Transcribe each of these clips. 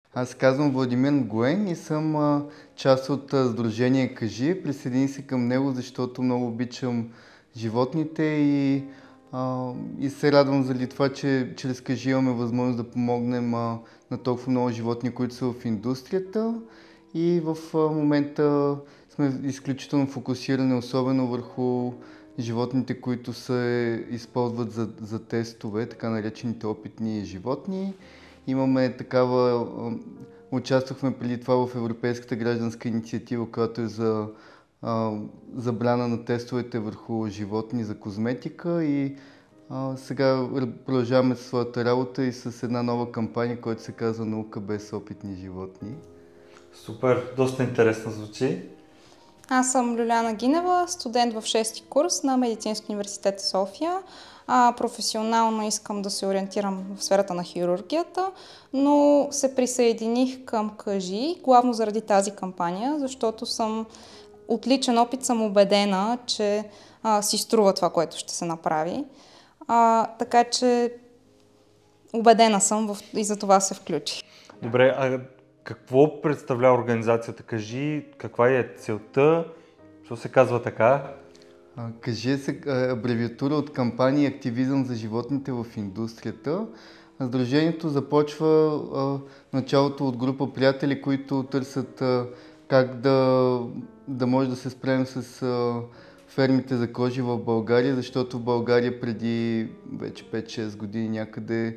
Аз казвам Владимир Гоен и съм част от Сдружение Кажи. Присъединих се към него, защото много обичам животните и се радвам заради това, че чрез Кажи имаме възможност да помогнем на толкова много животни, които са в индустрията. И в момента сме изключително фокусирани, особено върху животните, които се използват за тестове, така наречените опитни животни. Имаме такава, участвахме преди това в Европейската гражданска инициатива, която е за забрана на тестовете върху животни за козметика и сега продължаваме своята работа и с една нова кампания, която се казва "Наука без опитни животни". Супер, доста интересно звучи. Аз съм Люляна Гинева, студент в 6-ти курс на Медицински университет София. Професионално искам да се ориентирам в сферата на хирургията, но се присъединих към Кажи, главно заради тази кампания, защото от личен опит съм убедена, че си струва това, което ще се направи. Така че убедена съм и за това се включи. Добре, а какво представлява организацията Кажи? Каква е целта? Що се казва така? Кажи е абревиатура от кампания "Активизъм за животните в индустрията". Сдружението започва в началото от група приятели, които търсят как да може да се справим с фермите за кожи в България, защото в България преди вече 5-6 години някъде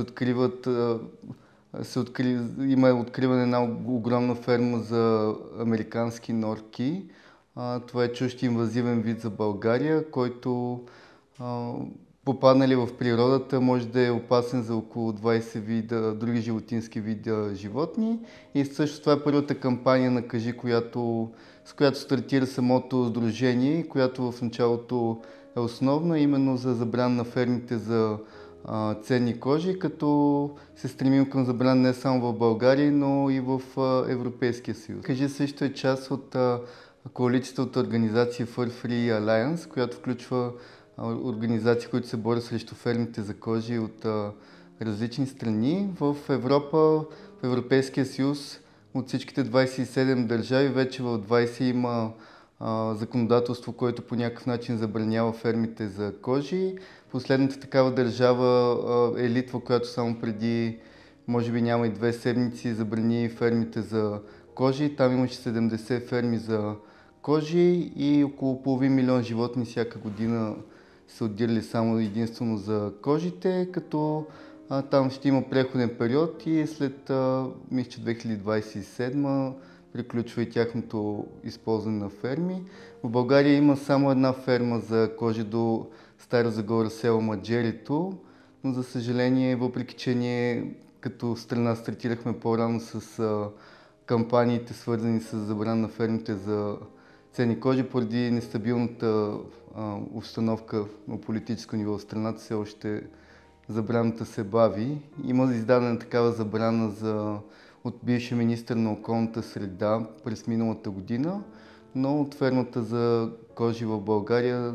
има откриване на една огромна ферма за американски норки. Това е чужд инвазивен вид за България, който попаднали в природата може да е опасен за около 20 вида други животински вида животни. И също това е първата кампания на Кажи, с която стартира самото сдружение, която в началото е основна именно за забрана на фермите за ценни кожи, като се стремим към забрана не само в България, но и в Европейския съюз. Кажи също е част от коалицията от организации Fur Free Alliance, която включва организации, които се борят срещу фермите за кожи от различни страни. В Европа, в Европейския съюз, от всичките 27 държави, вече в 20 има законодателство, което по някакъв начин забранява фермите за кожи. Последната такава държава е Литва, която само преди, може би няма и 2 седмици, забрани фермите за кожи. Там имаше 70 ферми за кожи и около половин милион животни всяка година се отделили само единствено за кожите, като там ще има преходен период и след, мисля, че 2027 приключва и тяхното използване на ферми. В България има само една ферма за кожи до Стара Загора, село Маджерито, но за съжаление, въпреки че ние като страна стартирахме по-рано с кампаниите, свързани с забрана на фермите за ценни кожи, поради нестабилната обстановка на политическо ниво в страната, все още забраната се бави. Има издадена такава забрана от бившия министър на околната среда през миналата година, но от фермата за кожи в България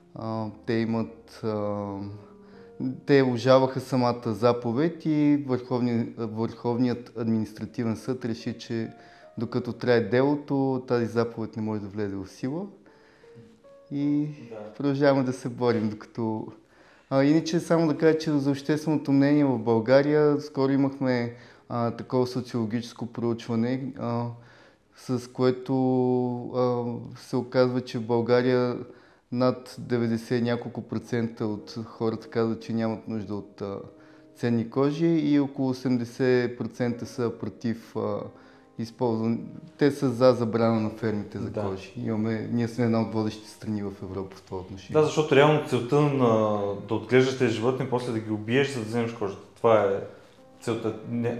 те обжалваха самата заповед и Върховният административен съд реши, че докато трае делото, тази заповед не може да влезе в сила. И продължаваме да се борим, докато... Иначе само да кажа, че за общественото мнение в България скоро имахме такова социологическо проучване, с което се оказва, че в България над 90 няколко процента от хората казват, че нямат нужда от ценни кожи и около 80% са против използване. Те са за забрана на фермите за кожи. Ние сме една от водещите страни в Европа в това отношение. Да, защото реално целта да отглеждаш тези животни, после да ги убиеш, за да вземеш кожата. Това е целта.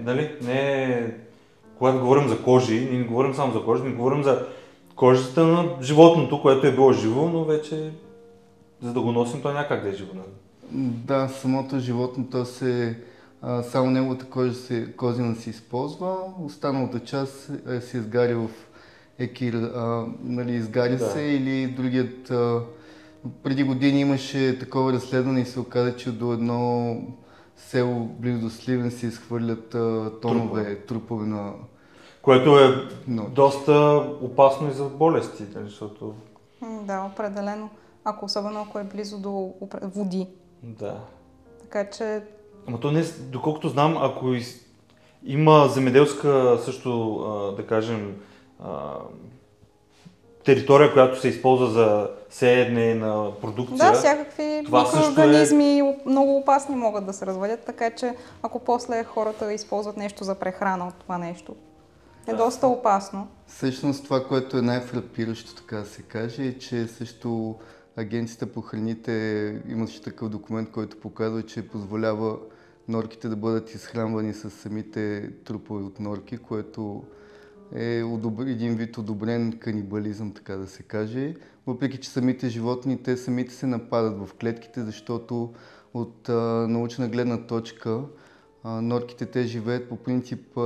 Когато говорим за кожи, ние не говорим само за кожи, ние говорим за кожата на животното, което е било живо, но вече за да го носим, то някак да е живо. Да, самото животно, само неговата кожина се използва, останалата част се изгаря в екир, изгаря се или другият. Преди години имаше такова разследване и се оказа, че до едно село близо до Сливен се изхвърлят тонове трупове на... Което е норки. доста опасно и за болести, защото... Да, определено. Особено ако е близо до води. Да. Така че... Ама то не, доколкото знам, ако има земеделска също, да кажем, територия, която се използва за сеене на продукция. Да, всякакви микроорганизми много опасни могат да се развалят, така че ако после хората използват нещо за прехрана от това нещо, е доста опасно. Всъщност това, което е най-фрапиращо, така да се каже, е, че също Агенцията по храните имаше такъв документ, който показва, че позволява норките да бъдат изхранвани с самите трупове от норки, което е един вид одобрен канибализъм, така да се каже. Въпреки че самите животни, те самите се нападат в клетките, защото от научна гледна точка норките те живеят по принцип,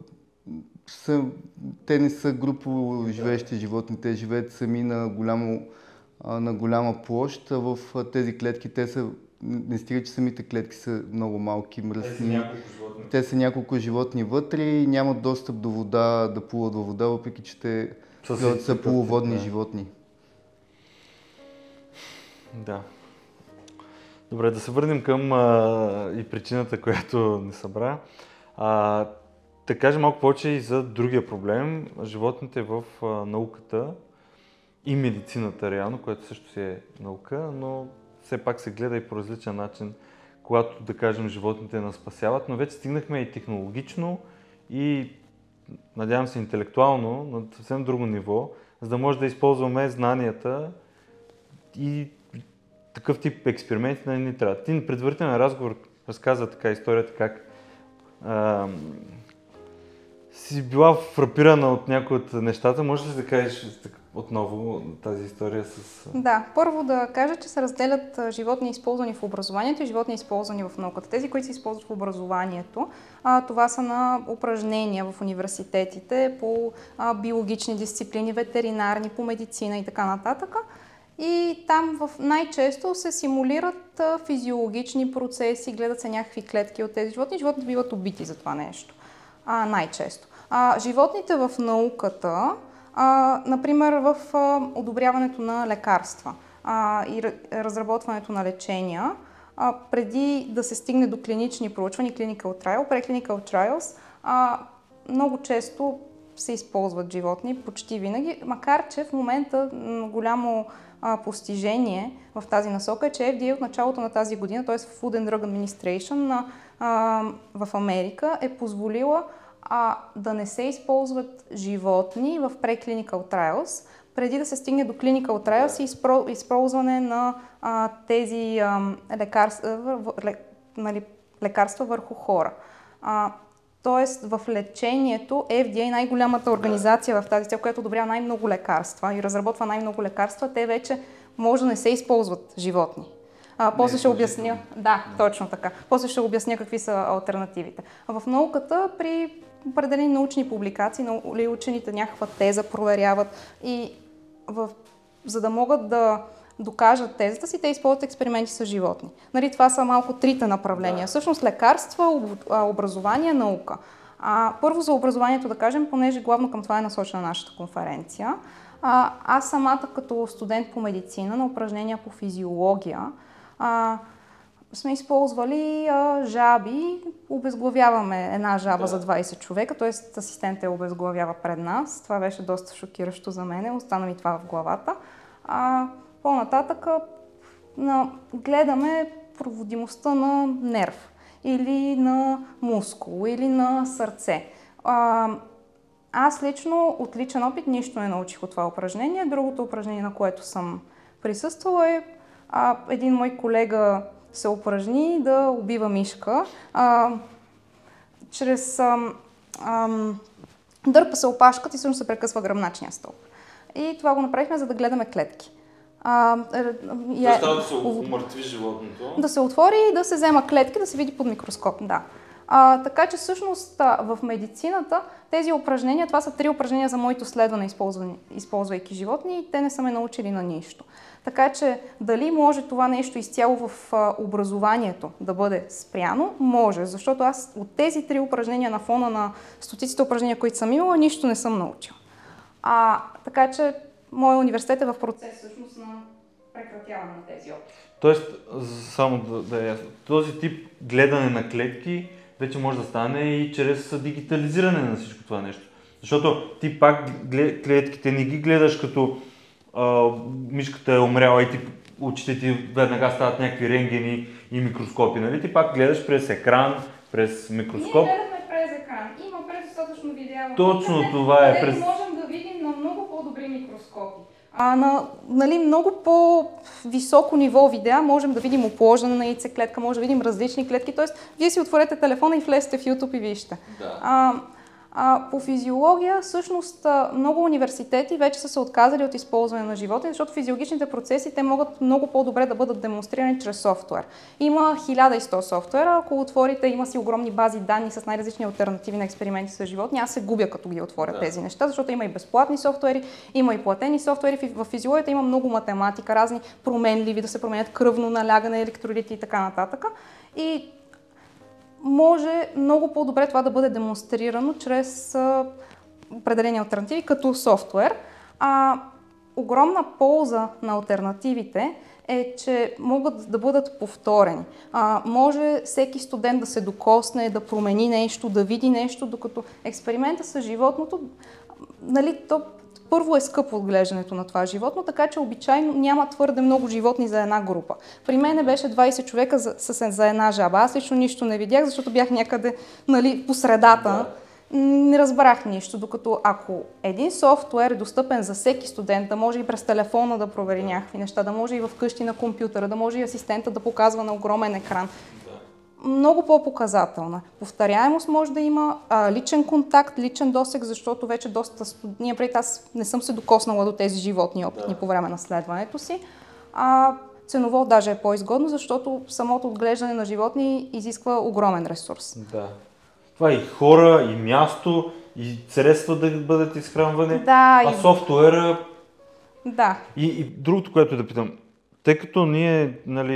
те не са групово живеещи животни, те живеят сами на голяма площ. В тези клетки те са, не стига, че самите клетки са много малки, мръсни. Те са няколко животни вътре и нямат достъп до вода, да плуват във вода, въпреки че те са полуводни животни. Да. Добре, да се върнем към и причината, която ни събра. Да кажем малко повече и за другия проблем. Животните в науката и медицината реално, което също си е наука, но все пак се гледа и по различен начин, когато, да кажем, животните нас спасяват, но вече стигнахме и технологично и, надявам се, интелектуално на съвсем друго ниво, за да може да използваме знанията и такъв тип експерименти да ни трябва. Ти на предварителен разговор разказа така историята как си била фрапирана от някои от нещата. Може ли да кажеш отново тази история с... Да, първо да кажа, че се разделят животни използвани в образованието и животни използвани в науката. Тези, които се използват в образованието, това са на упражнения в университетите по биологични дисциплини, ветеринарни, по медицина и така нататък. И там най-често се симулират физиологични процеси, гледат се някакви клетки от тези животни. Животните биват убити за това нещо. Най-често. Животните в науката, например в одобряването на лекарства и разработването на лечения, преди да се стигне до клинични проучвания, clinical trial, pre-clinical trials, много често се използват животни, почти винаги, макар че в момента голямо постижение в тази насока е, че FDA от началото на тази година, т.е. Food and Drug Administration в Америка е позволила да не се използват животни в pre-clinical trials, преди да се стигне до clinical trials и използване на тези лекарства върху хора. Тоест в лечението FDA, най-голямата организация в тази цел, която одобрява най-много лекарства и разработва най-много лекарства, те вече може да не се използват животни. После ще обясня. Да, точно така. После ще обясня какви са алтернативите. В науката при определени научни публикации, учените някаква теза проверяват и за да могат да докажат тезата си, те използват експерименти с животни. Нали, това са малко трите направления. Всъщност лекарства, образование, наука. Първо за образованието да кажем, понеже главно към това е насочена нашата конференция. Аз самата като студент по медицина на упражнения по физиология сме използвали жаби, обезглавяваме една жаба за 20 човека, т.е. асистентът я обезглавява пред нас. Това беше доста шокиращо за мен, остана ми това в главата. По-нататък гледаме проводимостта на нерв или на мускул или на сърце. Аз лично от личен опит нищо не научих от това упражнение. Другото упражнение, на което съм присъствала е един мой колега се упражни да убива мишка. Чрез дърпа се опашката и всъщност се прекъсва гръбначния стълб. И това го направихме, за да гледаме клетки. Става да се умъртви животното. Да се отвори и да се взема клетки, да се види под микроскоп. Да. Така че всъщност в медицината тези упражнения, това са 3 упражнения за моето следване, използвайки животни, и те не са ме научили на нищо. Така че дали може това нещо изцяло в образованието да бъде спряно? Може, защото аз от тези 3 упражнения на фона на стотиците упражнения, които съм имала, нищо не съм научила. Така че моят университет е в процес всъщност на прекратяване на тези опити. Тоест, само да е ясно, този тип гледане на клетки вече може да стане и чрез дигитализиране на всичко това нещо. Защото ти пак клетките не ги гледаш като мишката е умряла и очите ти веднага стават някакви рентгени и микроскопи, нали? Ти пак гледаш през екран, през микроскоп. Ние гледаме през екран. Има предостатъчно видеа. Точно това е. Можем да видим на много по-добри микроскопи. На много по-високо ниво видеа можем да видим опложена на яйцеклетка, може да видим различни клетки. Тоест, вие си отворете телефона и влезете в YouTube и вижте. Да. По физиология, всъщност, много университети вече са се отказали от използване на животни, защото физиологичните процеси те могат много по-добре да бъдат демонстрирани чрез софтуер. Има 1100 софтуера, ако отворите, има си огромни бази данни с най-различни алтернативи на експерименти с животни. Аз се губя като ги отворя тези неща, защото има и безплатни софтуери, има и платени софтуери. В физиологията има много математика, разни променливи, да се променят кръвно налягане, електролити и така нататък. И може много по-добре това да бъде демонстрирано чрез определени алтернативи, като софтуер. Огромна полза на алтернативите е, че могат да бъдат повторени. Може всеки студент да се докосне, да промени нещо, да види нещо, докато експеримента с животното, то първо е скъпо отглеждането на това животно, така че обичайно няма твърде много животни за една група. При мен беше 20 човека за една жаба. Аз лично нищо не видях, защото бях някъде по средата. Не разбрах нищо, докато ако един софтуер е достъпен за всеки студент, да може и през телефона да провери някакви неща, да може и вкъщи на компютъра, да може и асистента да показва на огромен екран. Много по-показателна. Повторяемост може да има, личен контакт, личен досег, защото вече доста студния преди аз не съм се докоснала до тези животни опитни по време на следването си. Ценово даже е по-изгодно, защото самото отглеждане на животни изисква огромен ресурс. Да. Това е и хора, и място, и средства да бъдат изхранвани, софтуера... Да. И другото, което да питам, тъй като ние,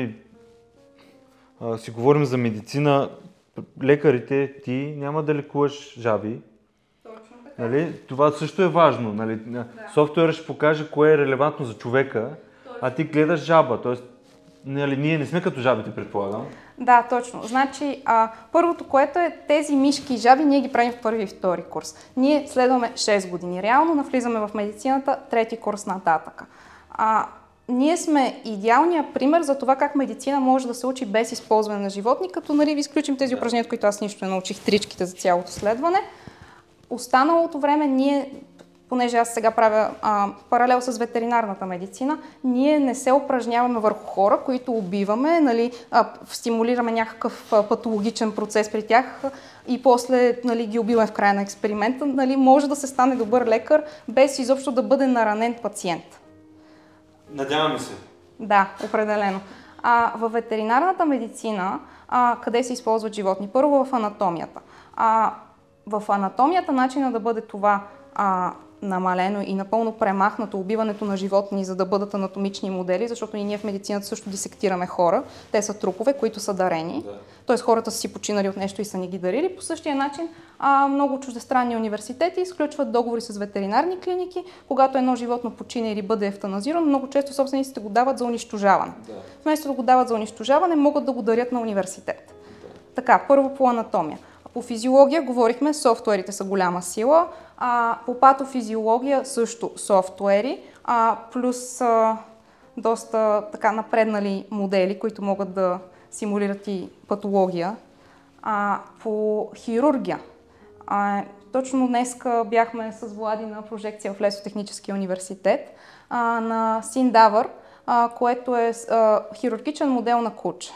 си говорим за медицина, лекарите, ти няма да лекуваш жаби. Точно така. Това също е важно. Софтуерът ще покаже кое е релевантно за човека, а ти гледаш жаба. Тоест, ние не сме като жабите, предполагам. Да, точно. Значи, първото, което е тези мишки и жаби, ние ги правим в първи и втори курс. Ние следваме 6 години. Реално навлизаме в медицината, трети курс нататък. Ние сме идеалният пример за това как медицина може да се учи без използване на животни, като ви изключим тези упражнения, които аз нищо не научих, тричките за цялото следване. Останалото време ние, понеже аз сега правя паралел с ветеринарната медицина, ние не се упражняваме върху хора, които убиваме, стимулираме някакъв патологичен процес при тях и после ги убиваме в края на експеримента. Може да се стане добър лекар без изобщо да бъде наранен пациент. Надяваме се. Да, определено. Във ветеринарната медицина, къде се използват животни? Първо в анатомията. В анатомията начина да бъде това намалено и напълно премахнато убиването на животни, за да бъдат анатомични модели, защото и ние в медицината също дисектираме хора. Те са трупове, които са дарени. Тоест хората са си починали от нещо и са ни ги дарили. По същия начин много чуждестранни университети изключват договори с ветеринарни клиники. Когато едно животно почине или бъде евтаназирано, много често собствениците го дават за унищожаване. Вместо да го дават за унищожаване, могат да го дарят на университет. Така, първо по анатомия. По физиология говорихме, софтуерите са голяма сила. По патофизиология също софтуери, плюс доста така напреднали модели, които могат да симулират и патология. По хирургия. Точно днеска бяхме с Влади на прожекция в Лесотехническия университет на Синдавър, което е хирургичен модел на куче.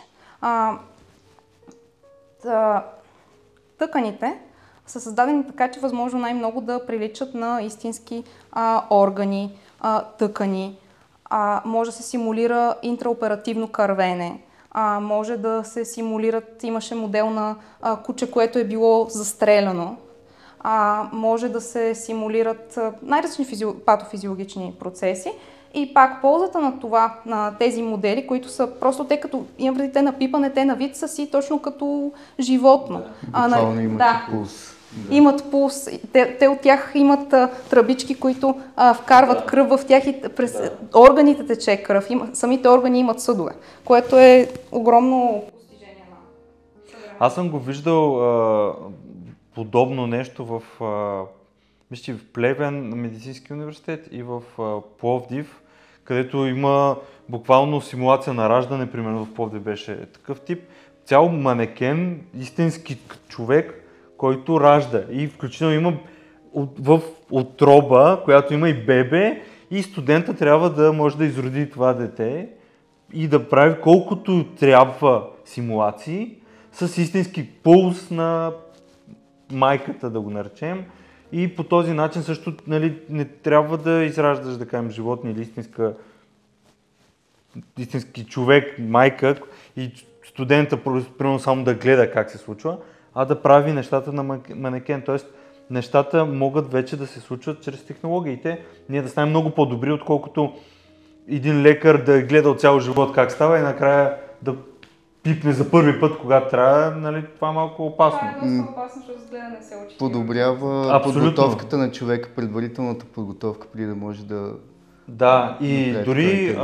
Тъканите са създадени така, че възможно най-много да приличат на истински органи, тъкани. Може да се симулира интраоперативно кървене. може да се симулират, имаше модел на куче, което е било застреляно. Може да се симулират най-различни патофизиологични процеси. И пак ползата на това, на тези модели, които са просто те като, имам преди те на пипане, те на вид са си точно като животно. Буквално имат пулс. Да. Имат пулс. Те от тях имат тръбички, които вкарват кръв в тях и през органите тече кръв. Самите органи имат съдове, което е огромно постижение на съвременната. Аз съм го виждал подобно нещо в Плевен на Медицински университет и в Пловдив, където има буквално симулация на раждане, примерно в Пловдив беше такъв тип. Цял манекен, истински човек, който ражда. И включително има в утроба, която има и бебе, и студента трябва да може да изроди това дете и да прави колкото трябва симулации с истински пулс на майката, да го наречем. И по този начин също, нали, не трябва да израждаш, да кажем, животни или истински човек, майка и студента примерно само да гледа как се случва, а да прави нещата на манекен. Тоест, нещата могат вече да се случват чрез технологиите. Ние да станем много по-добри, отколкото един лекар да гледа от цял живот как става и накрая да пипне за първи път, когато трябва, нали, това е малко опасно. Това е доста опасно, защото с гледане се учи. Подобрява подготовката на човека, предварителната подготовка, преди да може да... Да, и дори,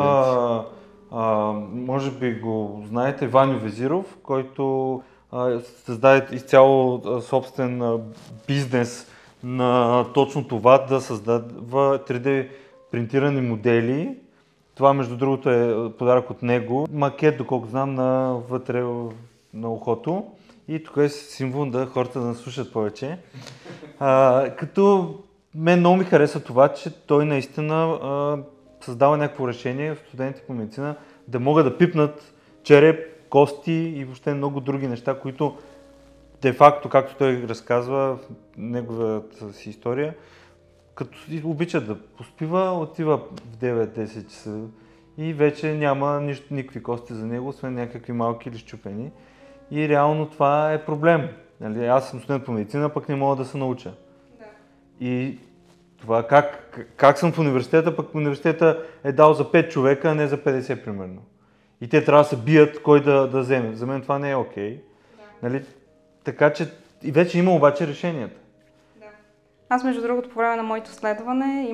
може би го знаете, Ваньо Везиров, който създаде изцяло собствен бизнес на точно това, да създава 3D принтирани модели. Това, между другото, е подарък от него. Макет, доколко знам, вътре на ухото. И тук е символ да хората да слушат повече. Като мен много ми хареса това, че той наистина създава някакво решение в студентите по медицина да могат да пипнат череп, кости и въобще много други неща, които де-факто, както той разказва в неговата си история, като обича да поспива, отива в 9-10 часа и вече няма никакви кости за него, освен някакви малки или щупени. И реално това е проблем. Нали? Аз съм студент по медицина, пък не мога да се науча. Да. И това как съм в университета, пък университета е дал за 5 човека, а не за 50 примерно. И те трябва да се бият кой да вземе. За мен това не е окей. Да. Нали? Така че и вече има обаче решенията. Да. Аз, между другото, по време на моето следване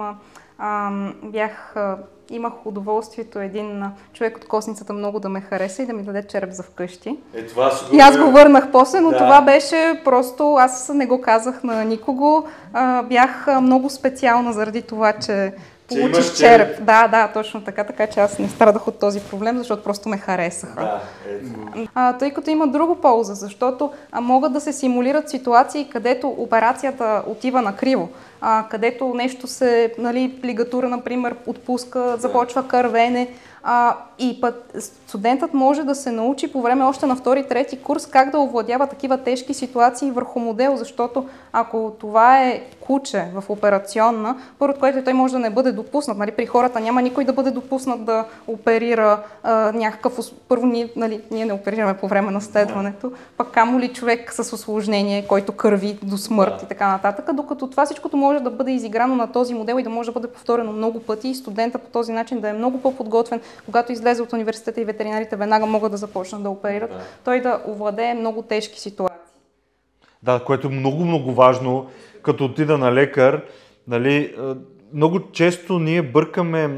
имах удоволствието един човек от костницата много да ме хареса и да ми даде череп за вкъщи. И аз го върнах после, но това беше просто, аз не го казах на никого. Бях много специална заради това, че получих череп. Да, точно така че аз не страдах от този проблем, защото просто ме харесаха. Тъй като има друга полза, защото могат да се симулират ситуации, където операцията отива накриво, където нещо се, нали, лигатура, например, отпуска, започва кървене. И студентът може да се научи по време още на втори-трети курс как да овладява такива тежки ситуации върху модел, защото ако това е куче в операционна, първото, което той може да не бъде допуснат. Нали, при хората няма никой да бъде допуснат да оперира някакъв... Първо, ние не оперираме по време на следването, пък камо ли човек с усложнение, който кърви до смърт и така нататък, докато това всичкото може да бъде изиграно на този модел и да може да бъде повторено много пъти и студента по този начин да е много по-подготвен, когато излезе от университета и ветеринарите веднага могат да започнат да оперират, той да овладее много тежки ситуации. Да, което е много важно, като отида на лекар, нали, много често ние бъркаме,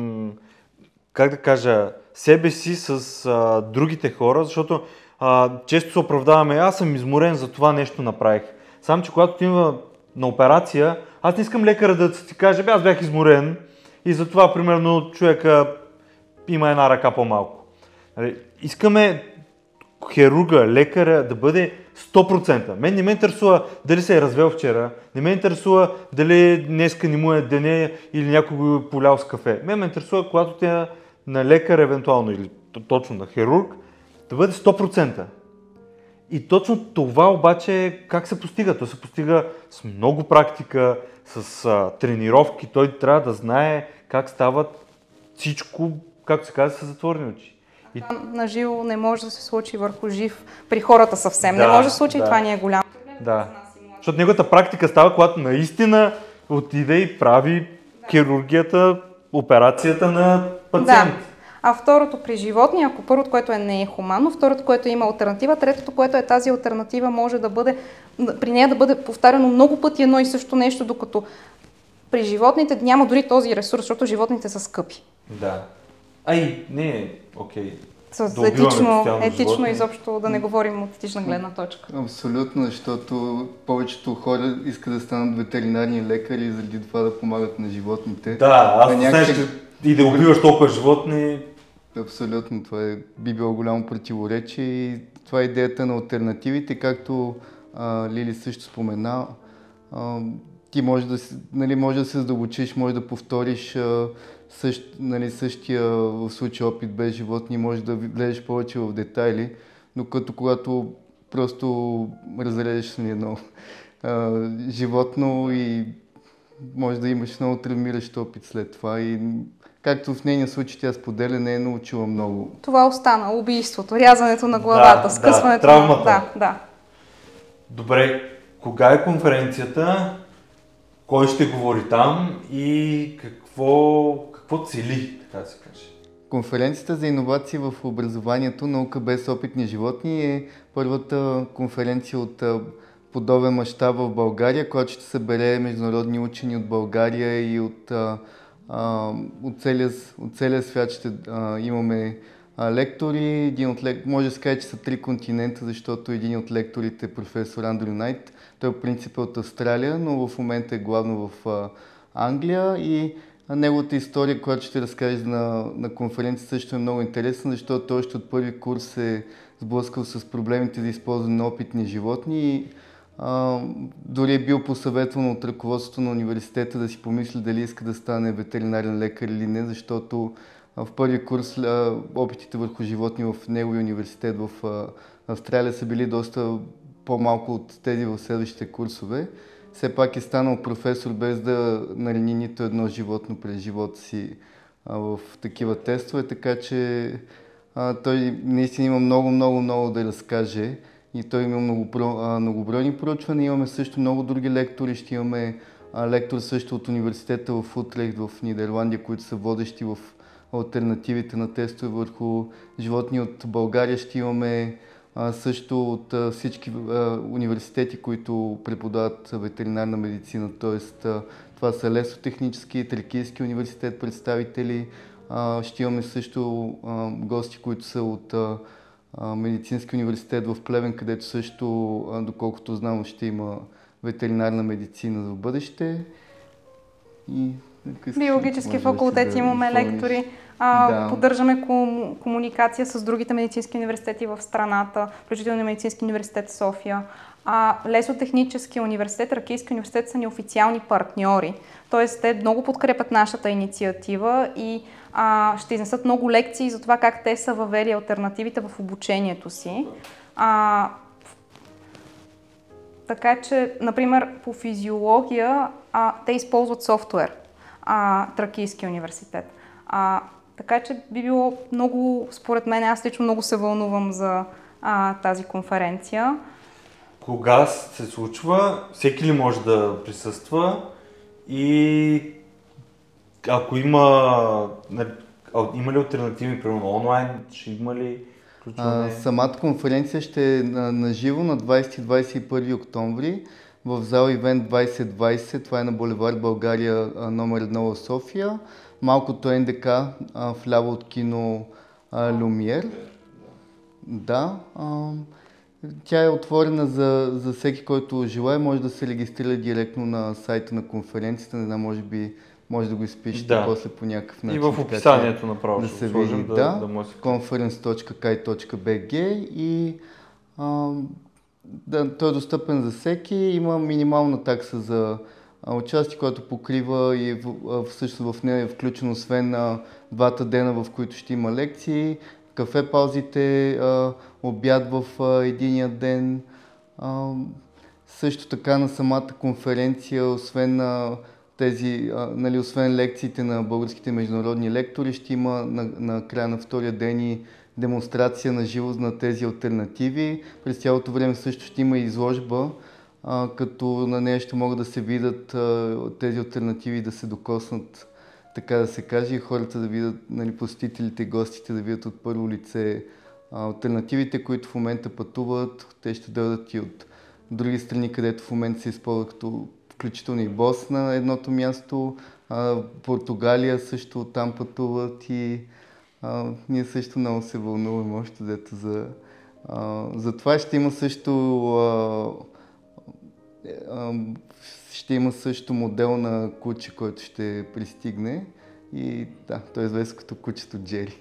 как да кажа, себе си с другите хора, защото често се оправдаваме, аз съм изморен, за това нещо направих. Само че когато отива на операция, аз не искам лекара да ти каже, аз бях изморен и затова, примерно, човека има една ръка по-малко. Искаме хирурга, лекаря да бъде 100%. Мен не ме интересува дали се е развел вчера, не ме интересува дали днеска не му е деня или някой го е полял с кафе. Мен ме интересува, когато тя на лекар евентуално или точно на хирург, да бъде 100%. И точно това обаче как се постига? То се постига с много практика, с тренировки. Той трябва да знае как стават всичко, както се казва, с затворени очи. На живо не може да се случи върху жив при хората съвсем. Не може да се случи и това ни е голям проблем. Да. Защото неговата практика става, когато наистина отиде и прави хирургията, операцията на пациент. Да. А второто при животни, ако първото, което не е хуманно, второто, което има алтернатива, третото, което е тази алтернатива, може да бъде, при нея да бъде повтаряно много пъти едно и също нещо, докато при животните няма дори този ресурс, защото животните са скъпи. Да. Не, окей. Етично изобщо да не говорим от етична гледна точка. Абсолютно, защото повечето хора искат да станат ветеринарни лекари и заради това да помагат на животните. Да, аз знаеш, и да убиваш толкова животни. Абсолютно, това би било голямо противоречие и това е идеята на алтернативите, както Лили също спомена. Ти може да се задълбочиш, може да повториш същия в случай опит без животни, може да влезеш повече в детайли, но когато просто разрежеш едно животно и може да имаш много травмиращ опит след това. И както в нейния случай тя споделя, не е научила много. Това остана, убийството, рязането на главата, скъсването травмата. Да. Добре, кога е конференцията? Кой ще говори там и какво цели, така да се каже? Конференцията за иновации в образованието, наука без опитни животни е първата конференция от подобен мащаб в България, която ще събере международни учени от България и от целия свят. Ще имаме лектори. Може да се каже, че са 3 континента, защото един от лекторите е професор Андрю Найт. Той в принцип е от Австралия, но в момента е главно в Англия и неговата история, която ще разкаже на конференция, също е много интересна, защото той още от първи курс се е сблъскал с проблемите за използване на опитни животни и дори е бил посъветван от ръководството на университета да си помисли дали иска да стане ветеринарен лекар или не, защото в първи курс опитите върху животни в неговия университет в Австралия са били доста по-малко от тези в следващите курсове. Все пак е станал професор без да нарани нито едно животно през живота си в такива тестове, така че той наистина има много да разкаже и той има многобройни проучвания. Имаме също много други лектори, ще имаме лектор също от университета в Утрехт в Нидерландия, които са водещи в алтернативите на тестове върху животни. От България ще имаме също от всички университети, които преподават ветеринарна медицина, т.е. това са Лесотехнически и Тракийски университет представители. Ще имаме също гости, които са от Медицински университет в Плевен, където също, доколкото знам, ще има ветеринарна медицина за бъдеще. Биологически факултет имаме лектори. Поддържаме комуникация с другите медицински университети в страната, включително Медицински университет София. Лесотехнически университет, Ракийски университет са ни официални партньори. Тоест, те много подкрепят нашата инициатива и ще изнесат много лекции за това как те са въвели алтернативите в обучението си. Така че, например, по физиология те използват софтуер, Тракийски университет. Така че би било много, според мен, аз лично много се вълнувам за тази конференция. Кога се случва? Всеки ли може да присъства? И ако има ли алтернативи, примерно онлайн, ще има ли включване? Самата конференция ще е на живо на 20 и 21 октомври в зал Ивент 2020. Това е на булевар България номер 1 в София. Малкото НДК вляво от кино Люмиер. Да. Тя е отворена за всеки, който желае. Може да се регистрира директно на сайта на конференцията. Не знам, може да го изпишете после по някакъв начин. И в описанието направо да се види. conference.kai.bg и той е достъпен за всеки. Има минимална такса за участие, което покрива и всъщност в нея е включено освен на 2 дена, в които ще има лекции, кафе паузите, обяд в единия ден. Също така на самата конференция, освен освен лекциите на българските международни лектори, ще има на края на втория ден и демонстрация на живо на тези алтернативи. През цялото време също ще има изложба, като на нея ще могат да се видят тези алтернативи, да се докоснат, така да се каже, и хората да видят, нали, посетителите и гостите да видят от първо лице алтернативите, които в момента пътуват. Те ще дойдат и от други страни, където в момента се използват, като включително и Босна, едното място, Португалия също там пътуват и ние също много се вълнуваме още дето за това. Ще има също модел на куче, който ще пристигне и да, той е известен като кучето Джери.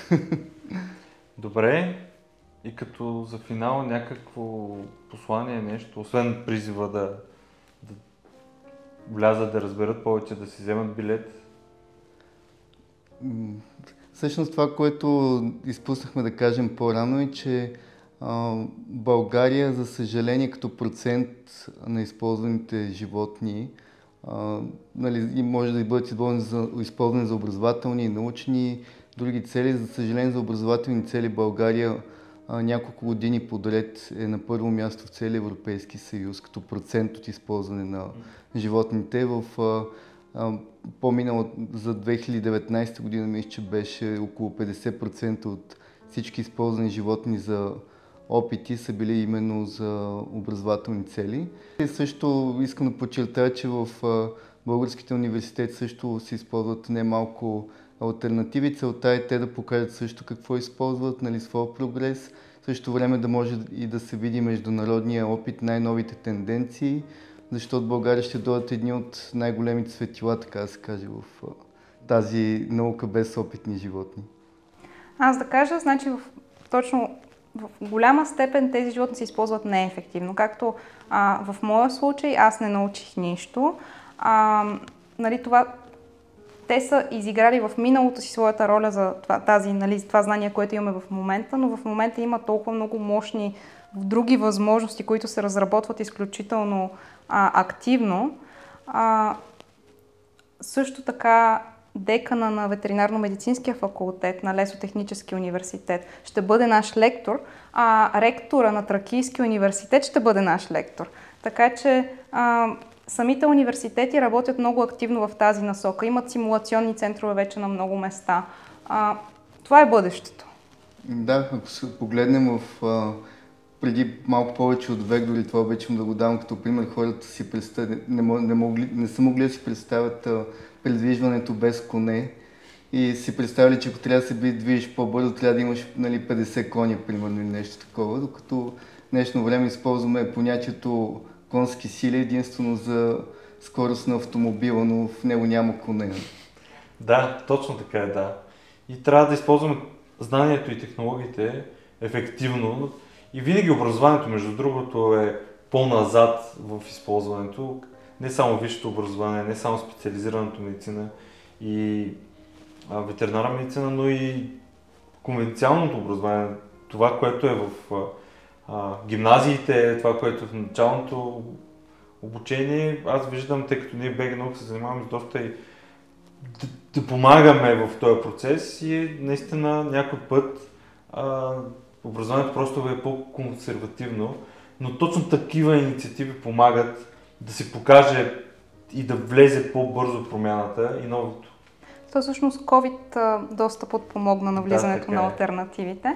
Добре, и като за финал някакво послание, нещо, освен призива да влязат, да разберат повече, да си вземат билет? Всъщност това, което изпуснахме да кажем по-рано е, че България, за съжаление, като процент на използваните животни, нали, може да бъдат използвани за образователни и научни, други цели. За съжаление, за образователни цели България няколко години подред е на първо място в целия Европейски съюз, като процент от използване на животните. За 2019 година мисля, че беше около 50% от всички използвани животни за опити са били именно за образователни цели. И също искам да подчертая, че в българските университети също се използват немалко алтернативи. Целта е те да покажат също какво използват, нали, своя прогрес. В същото време да може и да се види международния опит, най-новите тенденции, защото България ще дойдат едни от най-големите светила, така да се каже, в тази наука без опитни животни. Аз да кажа, значи точно в голяма степен тези животни се използват неефективно. Както в моя случай аз не научих нищо. Нали, те са изиграли в миналото си своята роля за това знание, което имаме в момента, но в момента има толкова много мощни други възможности, които се разработват изключително активно. Също така декана на ветеринарно-медицинския факултет на Лесотехническия университет ще бъде наш лектор, а ректора на Тракийския университет ще бъде наш лектор. Така че самите университети работят много активно в тази насока. Имат симулационни центрове вече на много места. Това е бъдещето. Да, ако се погледнем преди малко повече от век, дори това обичам да го давам като пример, хората си не са могли да си представят придвижването без коне и си представили, че ако трябва да се движиш по-бързо, трябва да имаш, нали, 50 коня, примерно, или нещо такова, докато в днешно време използваме понятието конски сили единствено за скорост на автомобила, но в него няма коне. Да, точно така е, да. И трябва да използваме знанието и технологиите ефективно. И винаги образованието, между другото, е по-назад в използването. Не само висшето образование, не само специализираната медицина и ветеринарна медицина, но и конвенционалното образование. Това, което е в гимназиите, това, което е в началното обучение. Аз виждам, тъй като ние в БГ наука се занимаваме доста и да помагаме в този процес и наистина някой път образованието просто е по-консервативно, но точно такива инициативи помагат да се покаже и да влезе по-бързо промяната и новото. То всъщност COVID доста подпомогна на влизането на алтернативите.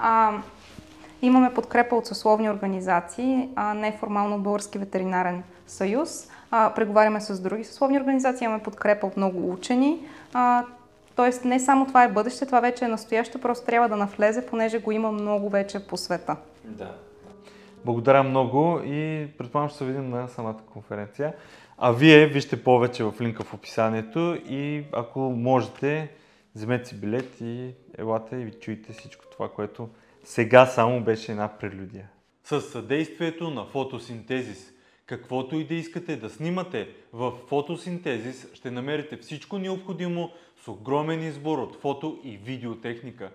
Имаме подкрепа от съсловни организации, неформално Български ветеринарен съюз. Преговаряме с други съсловни организации, имаме подкрепа от много учени. Тоест не само това е бъдеще, това вече е настояще, просто трябва да навлезе, понеже го има много вече по света. Да. Благодаря много и предполагам ще се видим на самата конференция. А вие вижте повече в линка в описанието и ако можете, вземете си билет и елате и чуйте всичко това, което сега само беше една прелюдия. С съдействието на Фотосинтезис. Каквото и да искате да снимате, в Фотосинтезис ще намерите всичко необходимо с огромен избор от фото и видеотехника.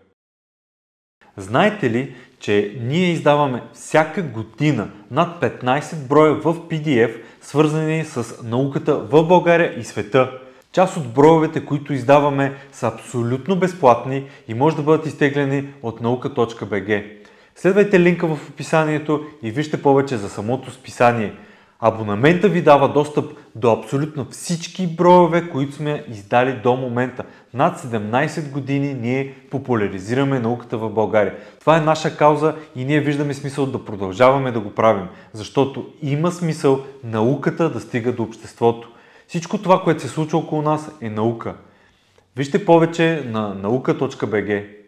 Знаете ли, че ние издаваме всяка година над 15 броя в PDF, свързани с науката в България и света. Част от броевете, които издаваме, са абсолютно безплатни и може да бъдат изтеглени от nauka.bg. Следвайте линка в описанието и вижте повече за самото списание. Абонамента ви дава достъп до абсолютно всички броеве, които сме издали до момента. Над 17 години ние популяризираме науката в България. Това е наша кауза и ние виждаме смисъл да продължаваме да го правим, защото има смисъл науката да стига до обществото. Всичко това, което се случва около нас, е наука. Вижте повече на nauka.bg.